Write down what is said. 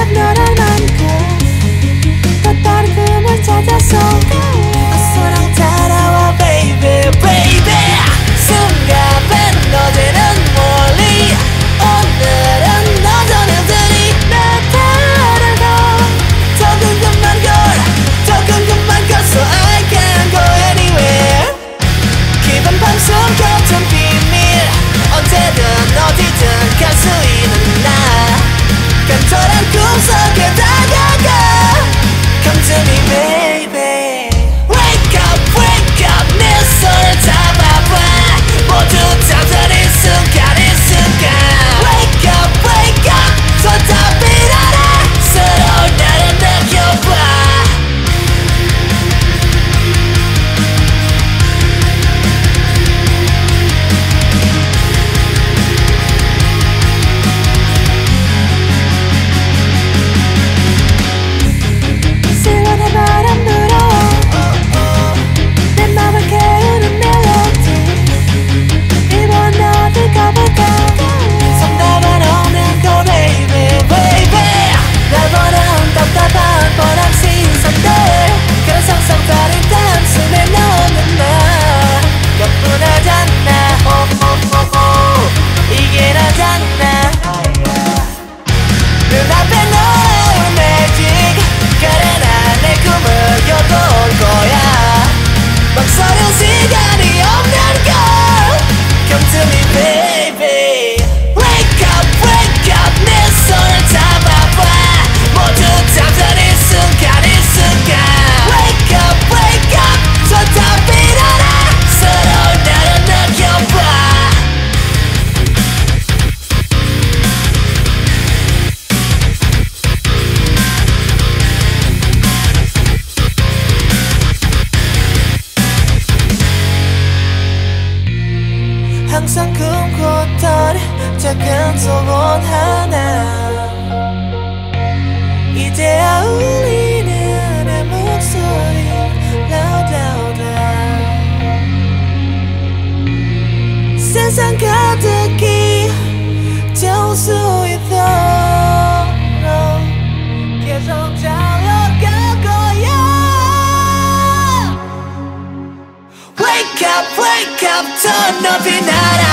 너란 만큼 또 다른 꿈을 찾아서 어서랑 따라와 baby baby 숨가쁜 너들은 멀리 오늘은 너 전형들이 나타나고 더 궁금한 걸더 궁금한 걸 So I can go anywhere 기분 방송 같은 비밀 언제든 어디든 갈 수 있는 나 간절한 꿈속에 다가가 Come to me baby Wake up 내 손을 잡아봐 모두 잠들이 순간 이 순간 Wake up 손잡이 알아 새로운 날을 느껴봐 실로는 바람 불어와 내 맘을 깨우는 멜로디 이번 어디 가볼까 정답은 없는 거 baby baby 날 보는 답답한 뻔한 시선들 그런 상상 따윈 단숨에 넣는 나 가뿐하잖아 이게 나잖아 눈앞에 너의 매직 그래 난 내 꿈을 엿볼 거야 막서는 시간이 없는 걸 Come to me baby Wake up 내 손을 잡아봐 모두 잠든 이 순간 이 순간 Wake up 손잡이 알아 새로운 날을 느껴봐 항상 꿈꿨던 작은 소원 하나 이제야 울리는 내 목소리 loud louder 세상 가득히 채울 수 있도록 계속 달려갈 거야 Wake up 더 높이 날아